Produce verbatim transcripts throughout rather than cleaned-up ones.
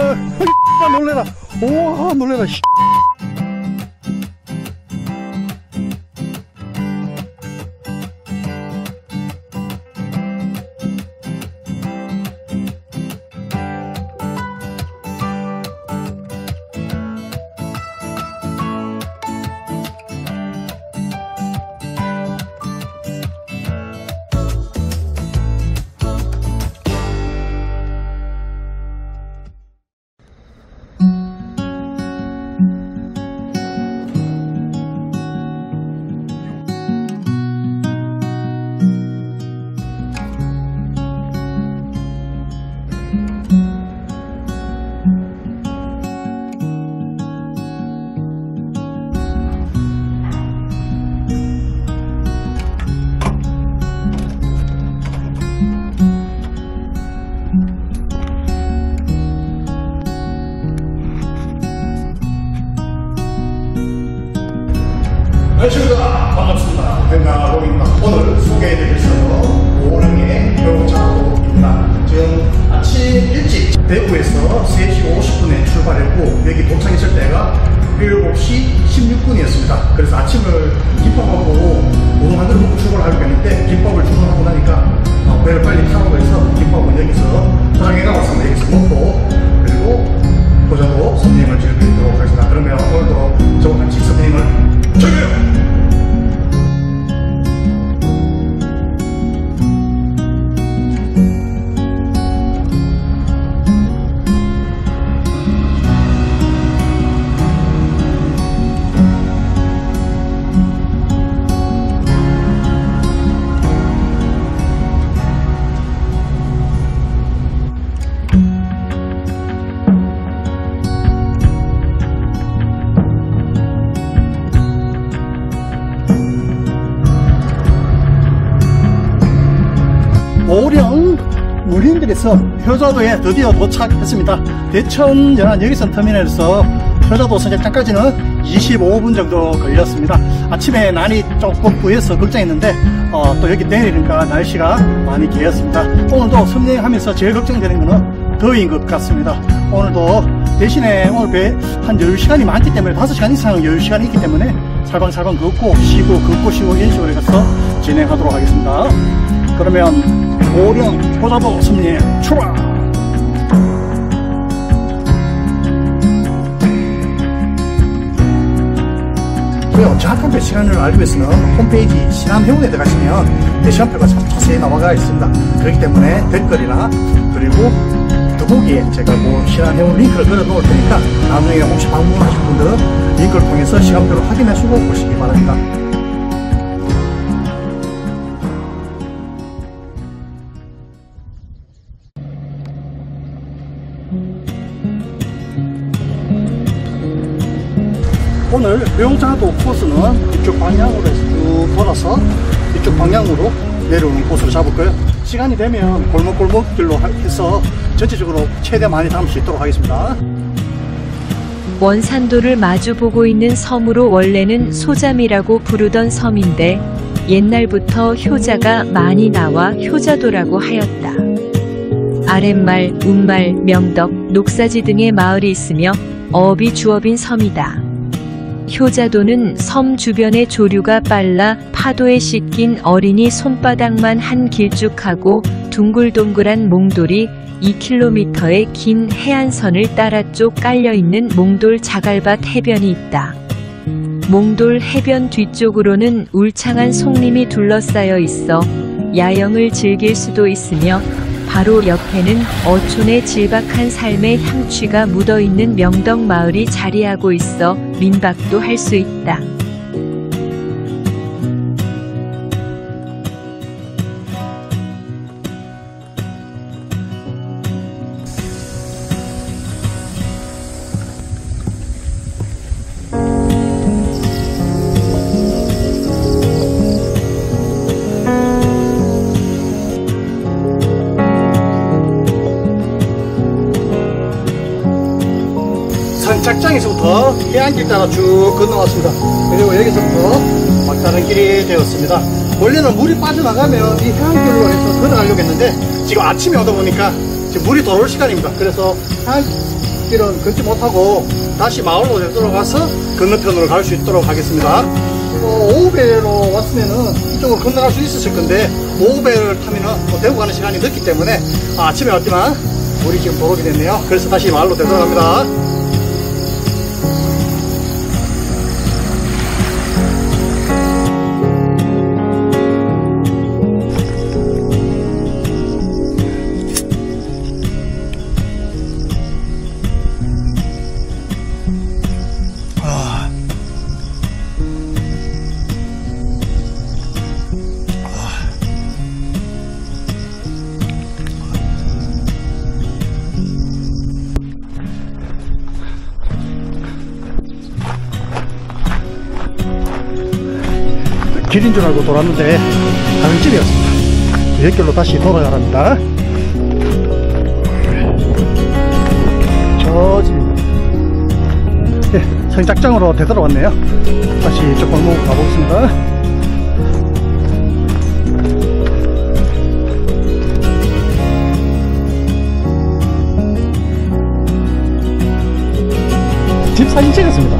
아, 놀래라. 오, 놀래라. 안녕하십니까. 반갑습니다. 백나로입니다. 오늘 소개해드릴 선은 오랑의 배우차도입니다. 지금 아침 일찍 대구에서 세 시 오십 분에 출발했고 여기 도착했을 때가 일곱 시 십육 분이었습니다. 그래서 아침을 김밥하고 우동 한 그릇 먹고 출발하려고 했는데 김밥을 주문하고 나니까 어, 배를 빨리 타라고 해서 김밥은 여기서 포장해가 왔습니다. 여기서 먹고 그리고 보자도 선생님을 즐기도록 하겠습니다. 그러면 오늘도 저와 같이 선생님을 즐겨요! 오령 무림들의 섬 효자도에 드디어 도착했습니다. 대천 연안 여기선 터미널에서 효자도 선착장까지는 이십오 분 정도 걸렸습니다. 아침에 날이 조금 부해서 걱정했는데 어, 또 여기 내리니까 날씨가 많이 개었습니다. 오늘도 섬 여행하면서 제일 걱정되는 거는 더위인 것 같습니다. 오늘도 대신에 오늘 배 한 여유 시간이 많기 때문에 다섯 시간 이상 여유 시간이 있기 때문에 살방살방 걷고 쉬고 걷고 쉬고 이런 식으로 해서 진행하도록 하겠습니다. 그러면 오령 효자도 섬여행 출발! 그리고 정확한 배 시간을 알기 위해서는 홈페이지 신안해운에 들어가시면 배 시간표가 자세히 나와가 있습니다. 그렇기 때문에 댓글이나 그리고 더보기에 제가 뭐 신안해운 링크를 걸어 놓을 테니까 나중에 혹시 방문하실 분들은 링크를 통해서 시간표를 확인하시고 보시기 바랍니다. 오늘 배용자도 코스는 이쪽 방향으로 해서 쭉 돌아서 이쪽 방향으로 내려오는 코스를 잡을 거예요. 시간이 되면 골목골목 길로 해서 전체적으로 최대 많이 담을 수 있도록 하겠습니다. 원산도를 마주보고 있는 섬으로 원래는 소잠이라고 부르던 섬인데 옛날부터 효자가 많이 나와 효자도라고 하였다. 아랫말, 운말, 명덕, 녹사지 등의 마을이 있으며 어업이 주업인 섬이다. 효자도는 섬 주변의 조류가 빨라 파도에 씻긴 어린이 손바닥만 한 길쭉하고 둥글동글한 몽돌이 이 킬로미터의 긴 해안선을 따라 쭉 깔려있는 몽돌 자갈밭 해변이 있다. 몽돌 해변 뒤쪽으로는 울창한 송림이 둘러싸여 있어 야영을 즐길 수도 있으며 바로 옆에는 어촌의 질박한 삶의 향취가 묻어있는 명덕 마을이 자리하고 있어 민박도 할 수 있다. 선착장에서부터 해안길 따라 쭉 건너왔습니다. 그리고 여기서부터 막다른 길이 되었습니다. 원래는 물이 빠져나가면 이 해안길로 해서 걸어가려고 했는데 지금 아침에 오다 보니까 지금 물이 들어올 시간입니다. 그래서 해안, 길은 걷지 못하고 다시 마을로 되돌아가서 건너편으로 갈 수 있도록 하겠습니다. 어, 오후배로 왔으면은 이쪽으로 건너갈 수 있었을 건데 오후배를 타면은 뭐 대구 가는 시간이 늦기 때문에 아, 아침에 왔지만 우리 지금 도로게 됐네요. 그래서 다시 마을로 되돌아갑니다. 길인 줄 알고 돌았는데 다른 길이었습니다. 옆길로 다시 돌아가랍니다. 저지 예, 성작장으로 되돌아왔네요. 다시 이쪽 골목 가보겠습니다. 집 사진 찍었습니다.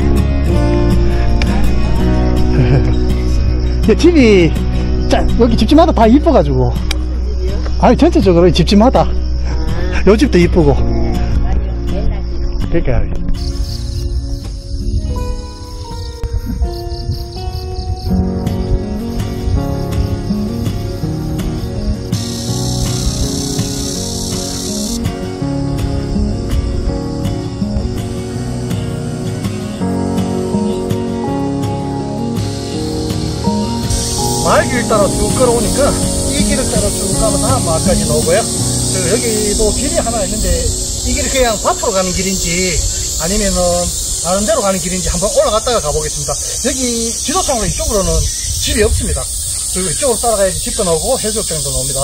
집이 짜, 여기 집집마다 다 이뻐가지고 아니 전체적으로 집집마다 요 집도 이쁘고 그러니까 마을길 따라 쭉 걸어오니까 이 길을 따라 쭉 가면 다음 마을까지 나오고요. 그리고 여기도 길이 하나 있는데 이 길이 그냥 밭으로 가는 길인지 아니면은 다른 데로 가는 길인지 한번 올라갔다가 가보겠습니다. 여기 지도상으로 이쪽으로는 집이 없습니다. 그리고 이쪽으로 따라가야지 집도 나오고 해수욕장도 나옵니다.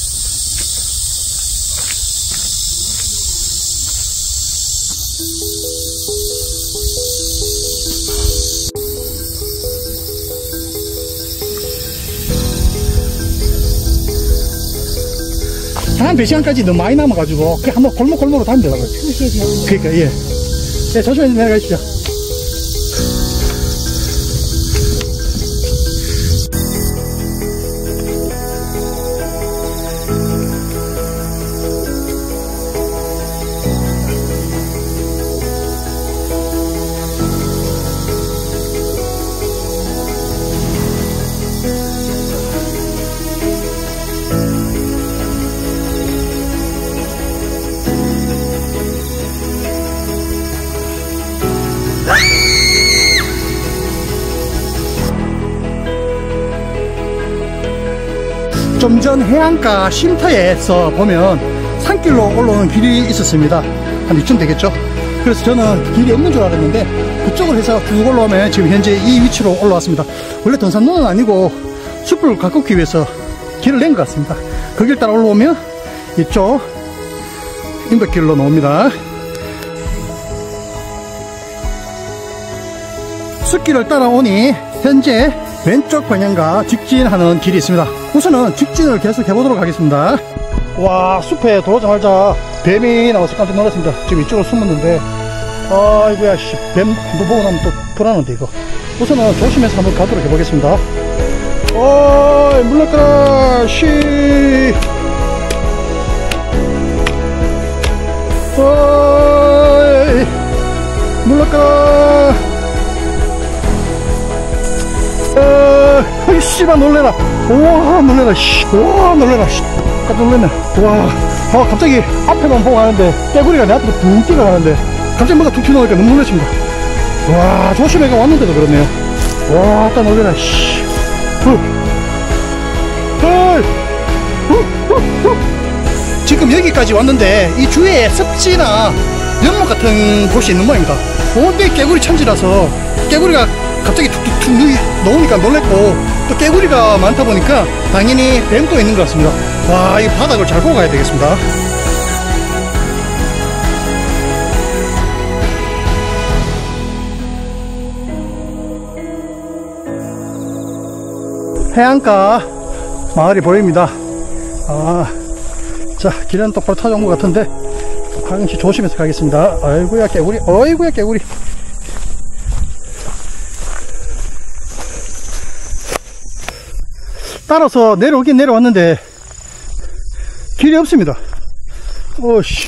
한 몇 시간까지 너무 많이 남아가지고 그냥 한번 골목골목으로 다니면 되라고요. 그러니까 예. 예, 조심히 내려가십시오. 좀 전 해안가 쉼터에서 보면 산길로 올라오는 길이 있었습니다. 한 이쯤 되겠죠. 그래서 저는 길이 없는 줄 알았는데 그쪽으로 해서 쭉 올라오면 지금 현재 이 위치로 올라왔습니다. 원래 등산로는 아니고 숲을 가꾸기 위해서 길을 낸 것 같습니다. 그 길 따라 올라오면 이쪽 인덕길로 나옵니다. 숲길을 따라오니 현재 왼쪽 방향과 직진하는 길이 있습니다. 우선은 직진을 계속 해보도록 하겠습니다. 와, 숲에 들어오자마자 뱀이 나와서 깜짝 놀랐습니다. 지금 이쪽으로 숨었는데 아이고야 씨, 뱀 한번 보고 나면 또 불안한데 이거. 우선은 조심해서 한번 가도록 해보겠습니다. 어이 물러가라 씨. 어이 물러가라. 어, 씨발 놀래라. 우와 놀래라 씨. 우와 놀래라 씨. 깜짝 놀랐네. 와, 아, 갑자기 앞에만 보고 가는데 깨구리가 내 앞으로 붕 뛰어가는데 갑자기 뭐가 툭 튀어나오니까 너무 놀랐습니다. 와, 조심해가 왔는데도 그렇네요. 와, 딱 놀래라 씨. 후. 헐. 후, 후, 후. 지금 여기까지 왔는데 이 주위에 습지나 연못 같은 곳이 있는 모양입니다. 온데 깨구리 천지라서 깨구리가 갑자기 툭툭툭 놓으니까 놀랬고 또 깨구리가 많다 보니까 당연히 뱀도 있는 것 같습니다. 와, 이 바닥을 잘 보고 가야 되겠습니다. 해안가 마을이 보입니다. 아, 자, 길은 똑바로 찾아온 것 같은데 항시 조심해서 가겠습니다. 아이고야 개구리, 아이고야 개구리. 따라서 내려오긴 내려왔는데 길이 없습니다. 오씨.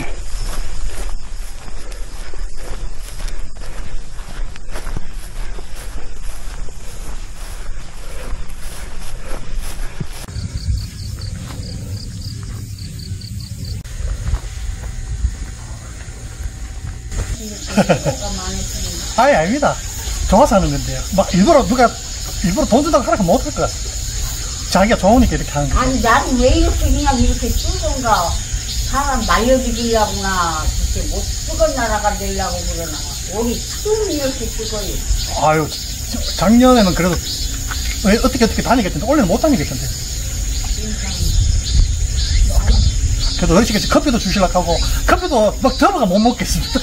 아니, 아닙니다. 좋아서 하는 건데요. 막 일부러 누가 일부러 돈 준다고 하라고 못할 것 같습니다. 자기가 좋으니까 이렇게 하는 거예요. 아니, 나는 왜 이렇게 그냥 이렇게 쓰던가. 사람 말려주기려구나. 그렇게 못 쓰건 나라가 되려고 그러나. 우리 처음 이렇게 쓰거요. 아유, 작년에는 그래도 왜 어떻게 어떻게 다니겠던데 올해는 못 다니겠던데. 그래도 어르신께서 커피도 주시려고 하고 커피도 막 더워가 못 먹겠습니다.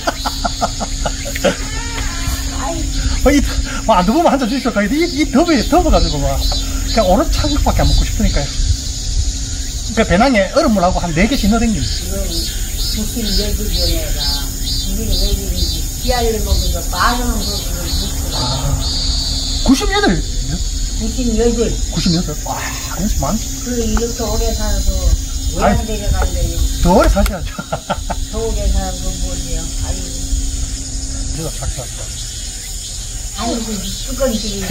이, 뭐, 안 더우면 한 잔 주시려고 하는데 이, 이 더워, 더워가지고 막 그냥 오른 찬국밖에 안 먹고 싶으니까요. 그 배낭에 얼음물하고 한 네 개씩 넣어댕깁니다. 지금 구십여덟 년에가 우리는 왜 이런지 씨알을 먹으면서 빠져는 거를 묻고 아, 구십여덟? 구십여덟. 구십여덟? 와, 아저씨 많. 그 이렇게 오래 살아서 왜 아이. 안 데려간대요? 더 오래 사셔야죠. 더 오래 살아서 뭐지요? 아이고. 이거 착착. 아이고, 쓰건지.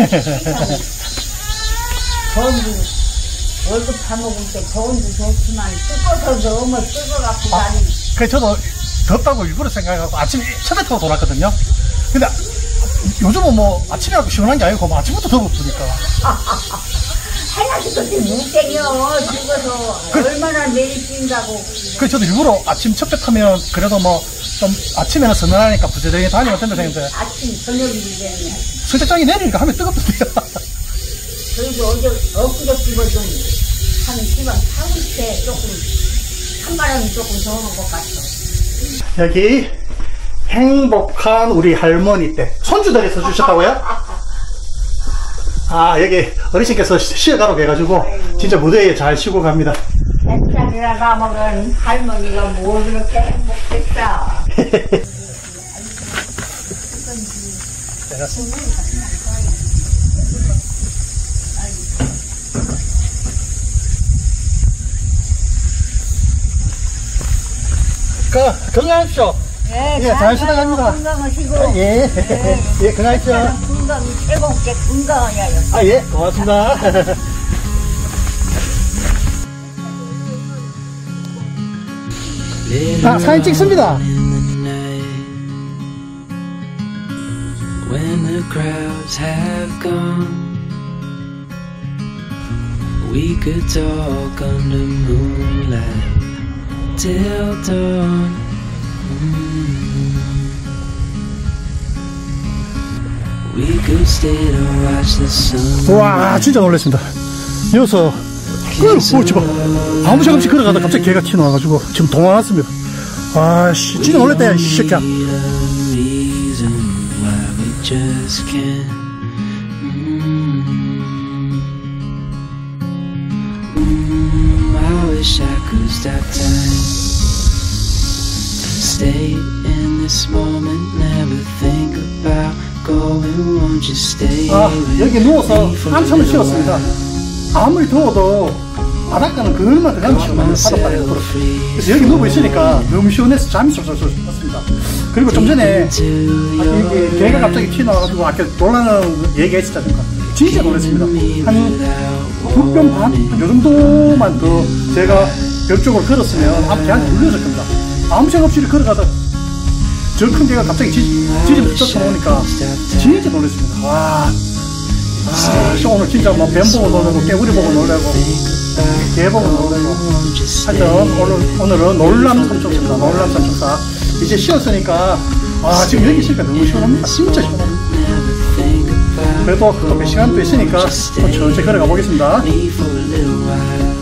전부 월급 다 먹을 때 더운도 좋지만 쓰고서 너무 쓰고갖고 아, 나는 그래, 저도 덥다고 일부러 생각하고 아침에 차를 타고 돌았거든요. 근데 요즘은 뭐 아침에 하고 시원한 게 아니고 뭐 아침부터 더웠으니까. 하나씩 그렇게 못 때려 죽어서 그래. 얼마나 내리뛴다고. 그래, 저도 일부러 아침 첫배 타면 그래도 뭐 좀 아침에는 서늘하니까 부지런히 다니면 된다 생각했는데 아침 저녁이 되네. 설정장이 내리니까 하면 뜨겁던데요. 그리고 어제 엊그저께도 좀한 시간 타고 때 조금 한바람이 조금 더 오는 것 같아. 여기 행복한 우리 할머니 때 손주들에서 주셨다고요? 아, 여기 어르신께서 쉬어가라고 해가지고 진짜 무대에 잘 쉬고 갑니다. 햇살이나 가먹은 할머니가 뭘 그렇게 행복했다. 그, 건강하십시오. 네, 예, 잘 쉬다 갑니다. 건강하시고. 예, 예, 건강하십시오. 건강이 최고께 건강하여요. 아, 예, 고맙습니다. 아, 사진 찍습니다. When the crowds have gone, we could talk under moonlight till dawn. Mm. We could stay to watch the sun. 와, 진짜 놀랐습니다. 이어서 그, 뭐, 집어. 아무 생각 없이 걸어가다 갑자기 개가 튀어나와가지고 지금 도망갔습니다. 아씨, 진짜 놀랬다, 야, 이 새끼야. Just can't. Mm. Mm, I wish I could stop time. Stay in this moment, never think about going. Won't you stay? 아, with 여기 누워서 me for a 한참을 little 쉬었습니다. while? 아무리 더워도 바닷가는 그늘만 들어가면 시원합니다. 바닷바람이 불어. 그래서 여기 누워 있으니까 너무 시원해서 잠이 솔솔 잤습니다. 그리고 좀 전에 아, 여기 개가 갑자기 튀어나와가지고 아까 놀라는 얘기가 있었다니까 진짜 놀랐습니다. 한 두 뼘 반? 요 정도만 더 제가 벽 쪽으로 걸었으면 아마 개한테 물렸을 겁니다. 아무 생각 없이 걸어가다 저 큰 개가 갑자기 지지면서 쫓아오니까 진짜 놀랐습니다. 와, 아, 오늘 진짜 뭐 뱀 보고 놀래고 개구리 보고 놀래고 개 보고 놀래고 하여튼 오늘, 오늘은 놀람 삼총사입니다. 놀람 삼총사. 이제 쉬었으니까 아, 지금 여기 있으니까 너무 시원합니다. 진짜 시원합니다. 그래도 또 몇 시간 또 있으니까 또 천천히 걸어가 보겠습니다. Me for a little while.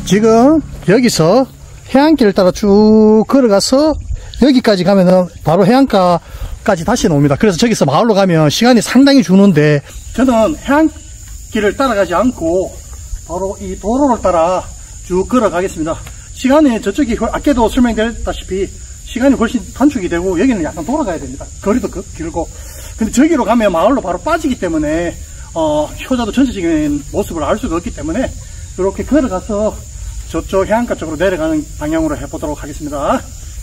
지금 여기서 해안길을 따라 쭉 걸어가서 여기까지 가면은 바로 해안가까지 다시 나옵니다. 그래서 저기서 마을로 가면 시간이 상당히 주는데 저는 해안길을 따라가지 않고 바로 이 도로를 따라 쭉 걸어가겠습니다. 시간이 저쪽이 아까도 설명드렸다시피 시간이 훨씬 단축이 되고 여기는 약간 돌아가야 됩니다. 거리도 길고. 근데 저기로 가면 마을로 바로 빠지기 때문에 어, 효자도 전체적인 모습을 알 수가 없기 때문에 이렇게 걸어가서 저쪽 해안가 쪽으로 내려가는 방향으로 해보도록 하겠습니다.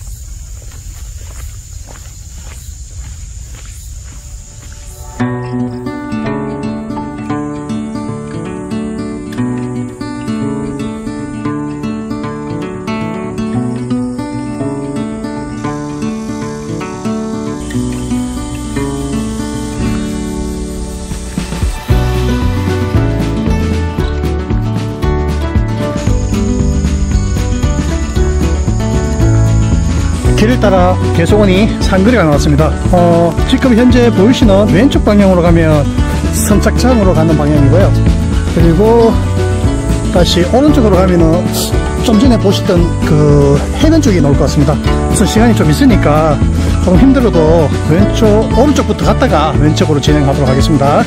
길을 따라 계속원이 산거리가 나왔습니다. 어, 지금 현재 보이시는 왼쪽 방향으로 가면 선착장으로 가는 방향이고요. 그리고 다시 오른쪽으로 가면은 좀 전에 보시던 그 해변 쪽이 나올 것 같습니다. 그래서 시간이 좀 있으니까 조금 힘들어도 왼쪽, 오른쪽부터 갔다가 왼쪽으로 진행하도록 하겠습니다.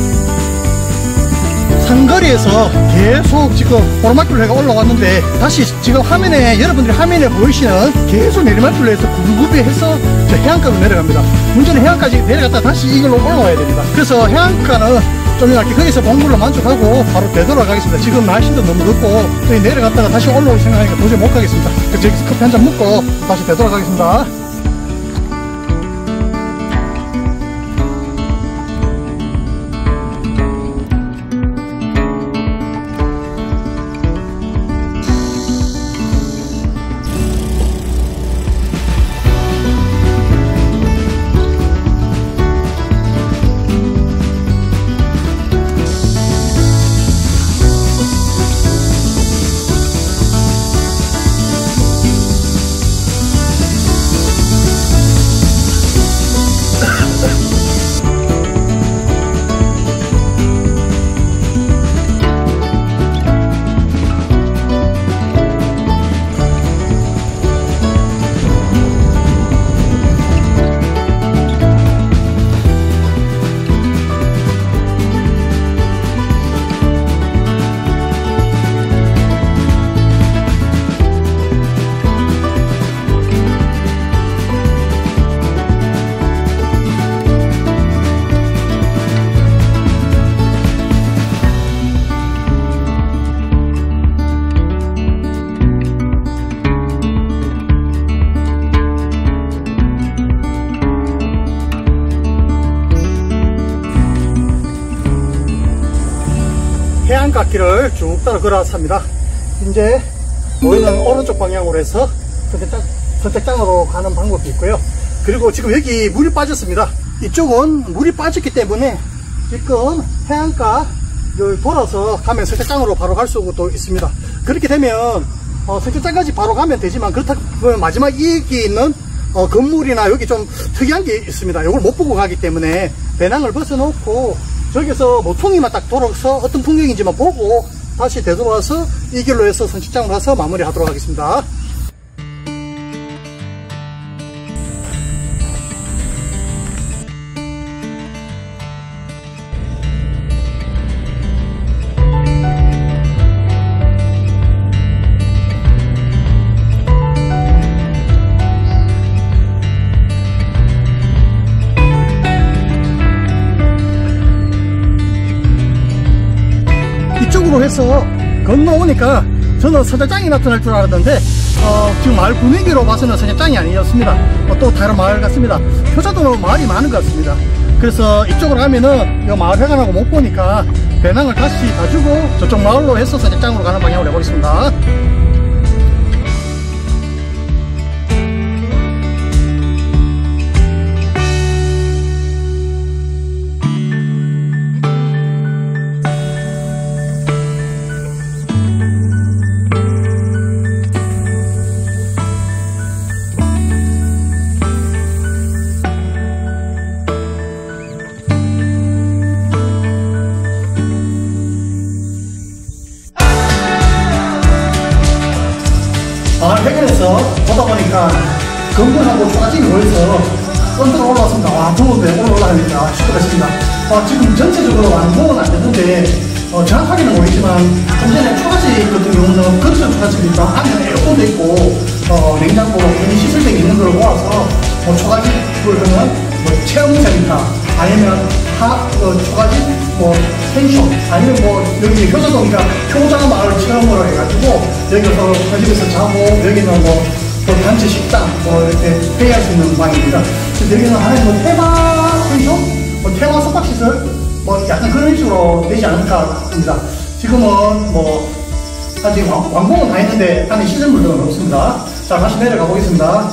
산거리에서 계속 지금 오르막길로 해가 올라왔는데 다시 지금 화면에 여러분들이 화면에 보이시는 계속 내리막길로 해서 굽이굽이 해서 저 해안가로 내려갑니다. 문제는 해안까지 내려갔다 다시 이걸로 올라와야 됩니다. 그래서 해안가는 좀 이렇게 거기서 본물로 만족하고 바로 되돌아가겠습니다. 지금 날씨도 너무 덥고 저희 내려갔다가 다시 올라올 생각하니까 도저히 못 가겠습니다. 그래서 여기서 커피 한잔 먹고 다시 되돌아가겠습니다. 해안가길을 쭉 따라 걸어왔습니다. 이제 보이는 오른쪽 방향으로 해서 선택장, 선택장으로 가는 방법이 있고요. 그리고 지금 여기 물이 빠졌습니다. 이쪽은 물이 빠졌기 때문에 지금 해안가를 돌아서 가면 선택장으로 바로 갈 수도 있습니다. 그렇게 되면 어, 선택장까지 바로 가면 되지만 그렇다고 마지막 여기 있는 어, 건물이나 여기 좀 특이한 게 있습니다. 이걸 못 보고 가기 때문에 배낭을 벗어놓고 저기서 모퉁이만 딱 돌아서 어떤 풍경인지만 보고 다시 되돌아와서 이 길로 해서 선착장으로 가서 마무리 하도록 하겠습니다. 이쪽으로 해서 건너오니까 저는 선착장이 나타날 줄 알았는데 어, 지금 마을 분위기로 봐서는 선착장이 아니었습니다. 어, 또 다른 마을 같습니다. 효자도 마을이 많은 것 같습니다. 그래서 이쪽으로 가면은 이 마을 회관하고 못 보니까 배낭을 다시 가지고 저쪽 마을로 해서 선착장으로 가는 방향으로 해보겠습니다. 안에서 보다 보니까 건물하고 초가집이 보여서 언덕으로 올라왔습니다. 와, 더운데 올라가니까 시끄럽습니다. 어, 지금 전체적으로 완공은 안 됐는데 어, 정확하게는 모르겠지만 좀 전에 초가집 같은 경우는 겉은 초가집이니까 안에 에어컨도 있고 어, 냉장고, 시설등이 있는 걸 모아서 뭐 초가집을 하면 뭐 체험센터 아니면 하, 어, 초가집 뭐 펜션 아니면 뭐 여기 효자동이가 효자 마을 체험으로 해가지고 여기서 거집에서 자고 여기는 뭐 또 단체 식당 뭐 이렇게 회의할 수 있는 방입니다. 그래서 여기는 하나의 뭐 테마 펜션, 뭐 테마 숙박시설 뭐 약간 그런 식으로 되지 않을까 합니다. 지금은 뭐 아직 완, 완공은 다 했는데 안에 시설물들은 없습니다. 자, 다시 내려가 보겠습니다.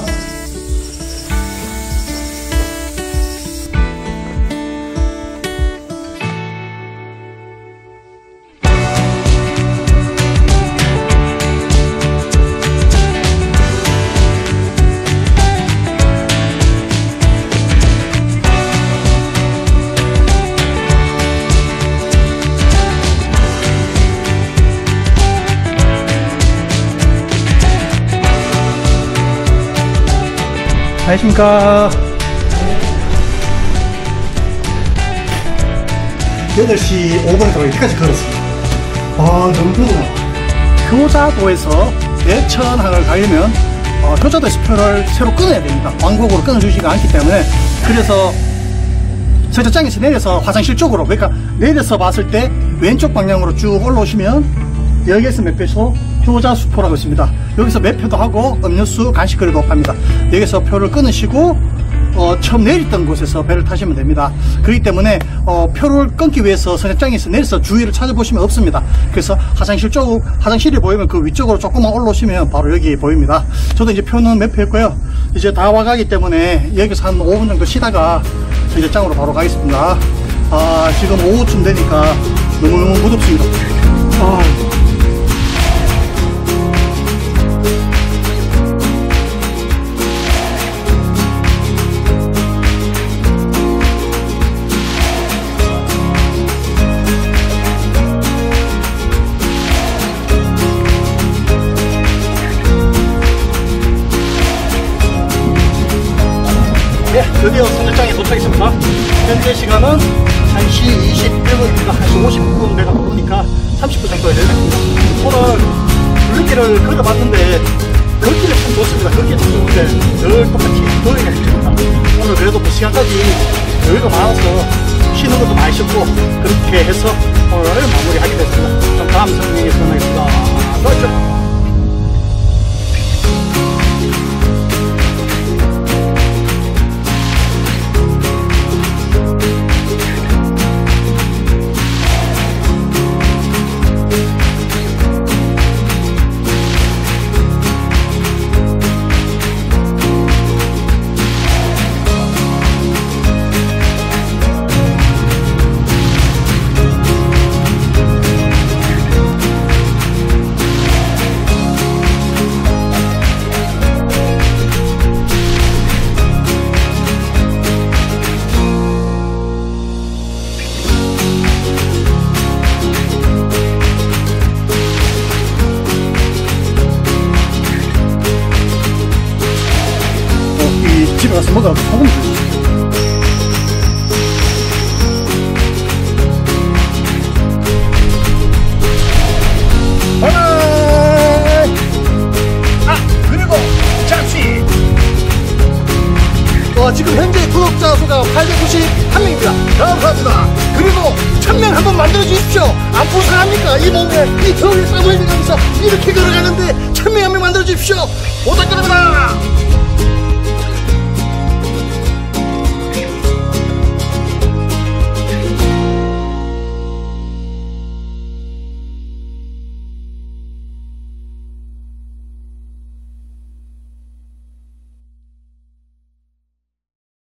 안녕하십니까. 여덟 시 오 분에서 여기까지 걸었습니다. 아, 너무 힘들구나. 효자도에서 내천항을 가려면 어, 효자도에서 표를 새로 끊어야 됩니다. 왕복으로 끊어주지가 않기 때문에. 그래서 서저장에서 내려서 화장실 쪽으로, 그러니까 내려서 봤을 때 왼쪽 방향으로 쭉 올라오시면 여기에서 매표소 효자수포라고 있습니다. 여기서 매표도 하고 음료수, 간식거리도 팝니다. 여기서 표를 끊으시고 어, 처음 내렸던 곳에서 배를 타시면 됩니다. 그렇기 때문에 어, 표를 끊기 위해서 선착장에서 내려서 주위를 찾아보시면 없습니다. 그래서 화장실 쪽, 화장실이 보이면 그 위쪽으로 조금만 올라오시면 바로 여기 보입니다. 저도 이제 표는 매표했고요. 이제 다 와가기 때문에 여기서 한 오 분 정도 쉬다가 선착장으로 바로 가겠습니다. 아, 지금 오후쯤 되니까 너무너무 무덥습니다. 아. 네, 드디어 선착장에 도착했습니다. 현재 시간은 한 시 이십일 분입니다. 한 시 오십 분 배가 부르니까 삼십 분 정도에 내렸습니다. 오늘 블루길을 걸어봤는데 걷기는 참 좋습니다. 걷기 참 좋은데 늘 똑같이 더위가 있습니다. 오늘 그래도 그 시간까지 여유가 많아서 쉬는 것도 많이 쉬고 그렇게 해서 오늘 마무리하게 됐습니다. 그럼 다음 성명에 전화하겠습니다. 수고하십시오. 집에 가서 먹어 소금 주세요. 아, 그리고 잠시 어, 지금 현재 구독자 수가 팔백구십일 명입니다. 감사합니다. 그리고 천 명 한번 만들어 주십시오. 안 불쌍합니까? 이 몸에 이 더위를 싸고 있는 거면서 이렇게 걸어가는데 천 명 한 명 만들어 주십시오. 부탁드립니다.